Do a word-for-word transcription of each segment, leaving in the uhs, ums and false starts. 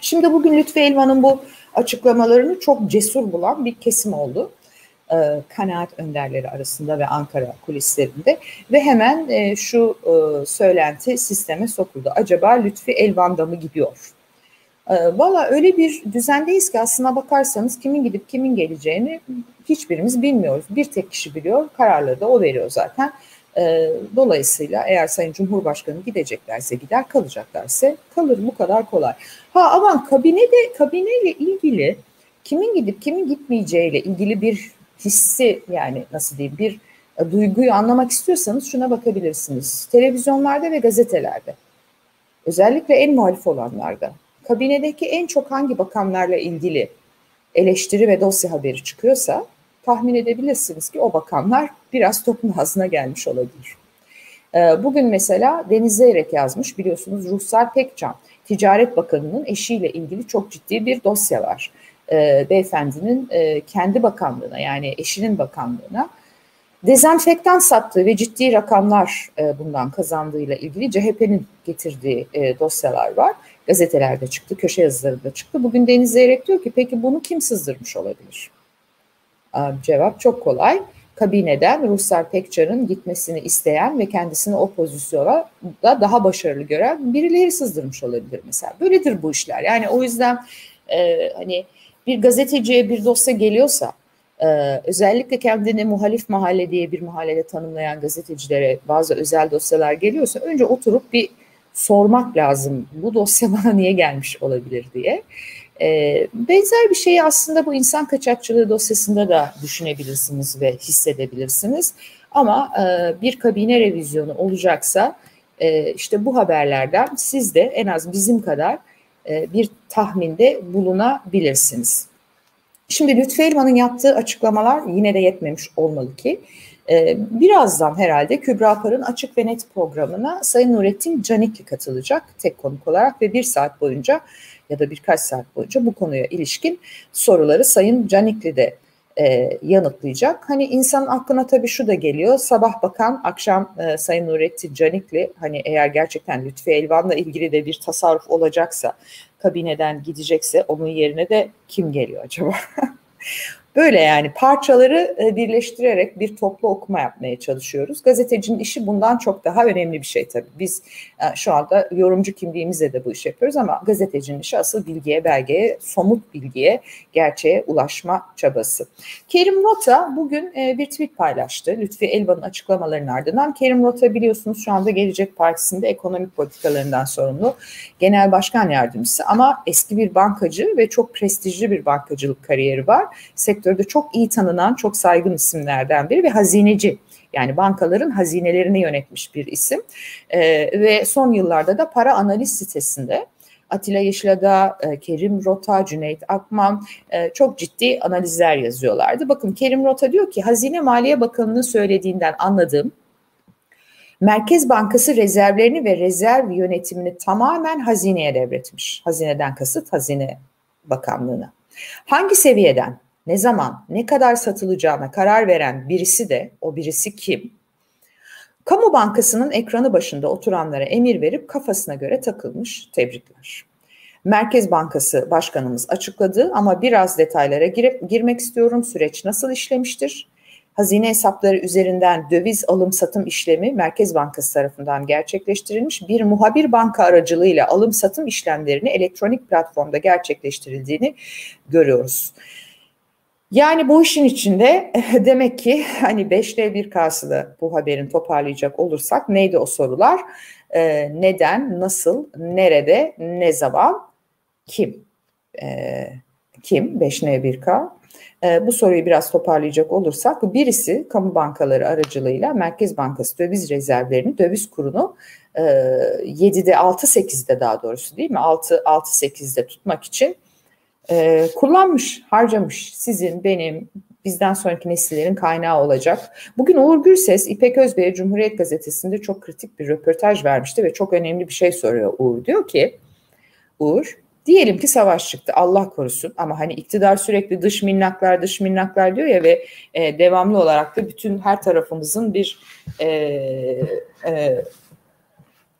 Şimdi bugün Lütfü Elvan'ın bu açıklamalarını çok cesur bulan bir kesim oldu. E, kanaat önderleri arasında ve Ankara kulislerinde ve hemen e, şu e, söylenti sisteme sokuldu. Acaba Lütfü Elvan'da mı gidiyor? E, Valla öyle bir düzendeyiz ki aslına bakarsanız kimin gidip kimin geleceğini hiçbirimiz bilmiyoruz. Bir tek kişi biliyor, kararları da o veriyor zaten. E, dolayısıyla eğer Sayın Cumhurbaşkanı gideceklerse gider, kalacaklarsa kalır, bu kadar kolay. Ha aman kabinede, kabineyle ilgili kimin gidip kimin gitmeyeceğiyle ilgili bir hissi, yani nasıl diyeyim, bir e, duyguyu anlamak istiyorsanız şuna bakabilirsiniz. Televizyonlarda ve gazetelerde, özellikle en muhalif olanlarda, kabinedeki en çok hangi bakanlarla ilgili eleştiri ve dosya haberi çıkıyorsa tahmin edebilirsiniz ki o bakanlar biraz topun ağzına gelmiş olabilir. Bugün mesela Deniz Zeyrek yazmış, biliyorsunuz Ruhsar Pekcan, Ticaret Bakanı'nın eşiyle ilgili çok ciddi bir dosya var. Beyefendinin kendi bakanlığına, yani eşinin bakanlığına dezenfektan sattığı ve ciddi rakamlar bundan kazandığıyla ilgili C H P'nin getirdiği dosyalar var. Gazetelerde çıktı, köşe yazılarında çıktı. Bugün Deniz Zeyrek diyor ki peki bunu kim sızdırmış olabilir? Cevap çok kolay. Kabineden Ruhsar Pekcan'ın gitmesini isteyen ve kendisini o pozisyona da daha başarılı gören birileri sızdırmış olabilir mesela. Böyledir bu işler. Yani o yüzden e, hani bir gazeteciye bir dosya geliyorsa, Ee, özellikle kendini muhalif mahalle diye bir mahallede tanımlayan gazetecilere bazı özel dosyalar geliyorsa önce oturup bir sormak lazım. Bu dosya bana niye gelmiş olabilir diye. Ee, benzer bir şeyi aslında bu insan kaçakçılığı dosyasında da düşünebilirsiniz ve hissedebilirsiniz. Ama e, bir kabine revizyonu olacaksa e, işte bu haberlerden siz de en az bizim kadar e, bir tahminde bulunabilirsiniz. Şimdi Lütfü Elvan'ın yaptığı açıklamalar yine de yetmemiş olmalı ki. Ee, birazdan herhalde Kübra Par'ın Açık ve Net programına Sayın Nurettin Canikli katılacak tek konuk olarak ve bir saat boyunca ya da birkaç saat boyunca bu konuya ilişkin soruları Sayın Canikli de e, yanıtlayacak. Hani insanın aklına tabii şu da geliyor, sabah bakan akşam e, Sayın Nurettin Canikli, hani eğer gerçekten Lütfü Elvan'la ilgili de bir tasarruf olacaksa, kabineden gidecekse onun yerine de kim geliyor acaba? Böyle yani parçaları birleştirerek bir toplu okuma yapmaya çalışıyoruz. Gazetecinin işi bundan çok daha önemli bir şey tabii. Biz şu anda yorumcu kimliğimizle de bu işi yapıyoruz ama gazetecinin işi asıl bilgiye, belgeye, somut bilgiye, gerçeğe ulaşma çabası. Kerim Rota bugün bir tweet paylaştı. Lütfü Elvan'ın açıklamalarının ardından. Kerim Rota biliyorsunuz şu anda Gelecek Partisi'nde ekonomik politikalarından sorumlu genel başkan yardımcısı ama eski bir bankacı ve çok prestijli bir bankacılık kariyeri var. Sektörde çok iyi tanınan, çok saygın isimlerden biri ve hazineci. Yani bankaların hazinelerini yönetmiş bir isim. Ee, ve son yıllarda da para analiz sitesinde Atilla Yeşilada, e, Kerim Rota, Cüneyt Akman e, çok ciddi analizler yazıyorlardı. Bakın Kerim Rota diyor ki Hazine Maliye Bakanı'nın söylediğinden anladığım, Merkez Bankası rezervlerini ve rezerv yönetimini tamamen hazineye devretmiş. Hazineden kasıt Hazine Bakanlığı'na. Hangi seviyeden, ne zaman, ne kadar satılacağına karar veren birisi de, o birisi kim? Kamu bankasının ekranı başında oturanlara emir verip kafasına göre takılmış, tebrikler. Merkez Bankası Başkanımız açıkladı ama biraz detaylara girip, girmek istiyorum. Süreç nasıl işlemiştir? Hazine hesapları üzerinden döviz alım satım işlemi Merkez Bankası tarafından gerçekleştirilmiş, bir muhabir banka aracılığıyla alım satım işlemlerini elektronik platformda gerçekleştirildiğini görüyoruz. Yani bu işin içinde demek ki hani beş D bir K'sı da bu haberin toparlayacak olursak neydi o sorular? Ee, neden, nasıl, nerede, ne zaman, kim? Ee, kim? beş N bir K. Ee, bu soruyu biraz toparlayacak olursak birisi kamu bankaları aracılığıyla Merkez Bankası döviz rezervlerini, döviz kurunu e, yedide altı sekizde daha doğrusu değil mi? altı altı sekizde tutmak için Ee, kullanmış, harcamış. Sizin, benim, bizden sonraki nesillerin kaynağı olacak. Bugün Uğur Gürses, İpek Özbey'e Cumhuriyet Gazetesi'nde çok kritik bir röportaj vermişti ve çok önemli bir şey soruyor Uğur. Diyor ki, Uğur, diyelim ki savaş çıktı, Allah korusun, ama hani iktidar sürekli dış minnaklar, dış minnaklar diyor ya ve e, devamlı olarak da bütün her tarafımızın bir e, e,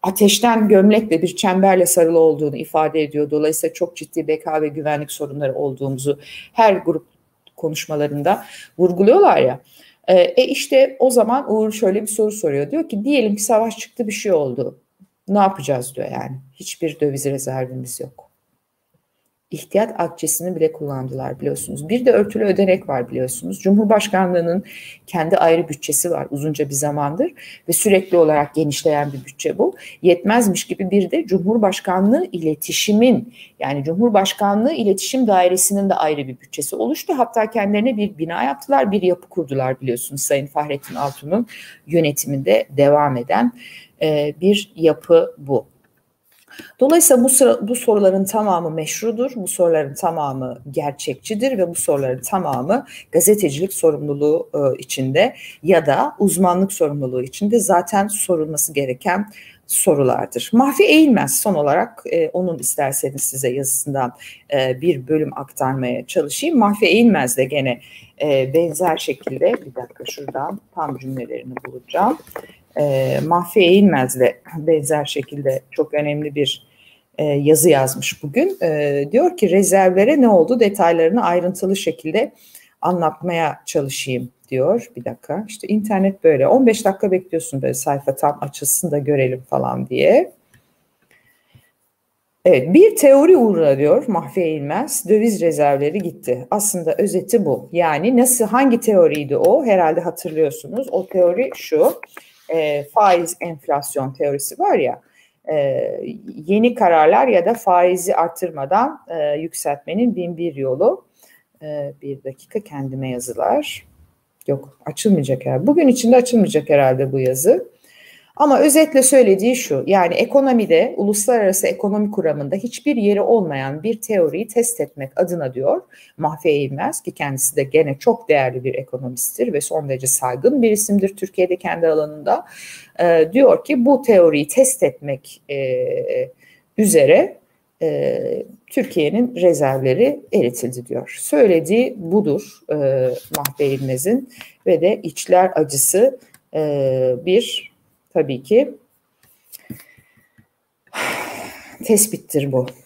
ateşten gömlekle bir çemberle sarılı olduğunu ifade ediyor. Dolayısıyla çok ciddi beka ve güvenlik sorunları olduğumuzu her grup konuşmalarında vurguluyorlar ya. E işte o zaman Uğur şöyle bir soru soruyor. Diyor ki diyelim ki savaş çıktı, bir şey oldu. Ne yapacağız diyor yani. Hiçbir döviz rezervimiz yok. İhtiyat akçesini bile kullandılar biliyorsunuz. Bir de örtülü ödenek var biliyorsunuz. Cumhurbaşkanlığının kendi ayrı bütçesi var uzunca bir zamandır ve sürekli olarak genişleyen bir bütçe bu. Yetmezmiş gibi bir de Cumhurbaşkanlığı iletişimin, yani Cumhurbaşkanlığı İletişim Dairesi'nin de ayrı bir bütçesi oluştu. Hatta kendilerine bir bina yaptılar, bir yapı kurdular biliyorsunuz. Sayın Fahrettin Altun'un yönetiminde devam eden e, bir yapı bu. Dolayısıyla bu, sıra, bu soruların tamamı meşrudur, bu soruların tamamı gerçekçidir ve bu soruların tamamı gazetecilik sorumluluğu e, içinde ya da uzmanlık sorumluluğu içinde zaten sorulması gereken sorulardır. Mahfi Eğilmez son olarak e, onun isterseniz size yazısından e, bir bölüm aktarmaya çalışayım. Mahfi Eğilmez de gene e, benzer şekilde, bir dakika şuradan tam cümlelerini bulacağım. E, Mahfi Eğilmez'le benzer şekilde çok önemli bir e, yazı yazmış bugün. E, diyor ki rezervlere ne oldu detaylarını ayrıntılı şekilde anlatmaya çalışayım diyor. Bir dakika işte internet böyle on beş dakika bekliyorsun böyle sayfa tam açılsın da görelim falan diye. Evet, bir teori uğruna diyor Mahfi Eğilmez, döviz rezervleri gitti. Aslında özeti bu. Yani nasıl, hangi teoriydi o? Herhalde hatırlıyorsunuz. O teori şu. E, faiz enflasyon teorisi var ya, e, yeni kararlar ya da faizi artırmadan e, yükseltmenin bin bir yolu. E, bir dakika kendime yazılar. Yok, açılmayacak herhalde. Bugün içinde açılmayacak herhalde bu yazı. Ama özetle söylediği şu, yani ekonomide, uluslararası ekonomi kuramında hiçbir yeri olmayan bir teoriyi test etmek adına diyor Mahfi Eğilmez, ki kendisi de gene çok değerli bir ekonomisttir ve son derece saygın bir isimdir Türkiye'de kendi alanında. E, diyor ki bu teoriyi test etmek e, üzere e, Türkiye'nin rezervleri eritildi diyor. Söylediği budur e, Mahfi Eğilmez'in ve de içler acısı e, bir tabii ki tespittir bu.